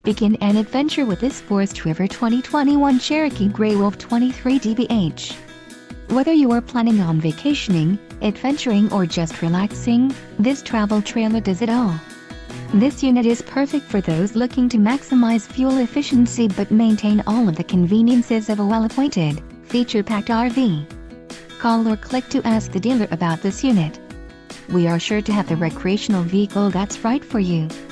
Begin an adventure with this Forest River 2021 Cherokee Grey Wolf 23 dbh. Whether you are planning on vacationing, adventuring or just relaxing, this travel trailer does it all. This unit is perfect for those looking to maximize fuel efficiency but maintain all of the conveniences of a well-appointed, feature-packed RV. Call or click to ask the dealer about this unit. We are sure to have the recreational vehicle that's right for you.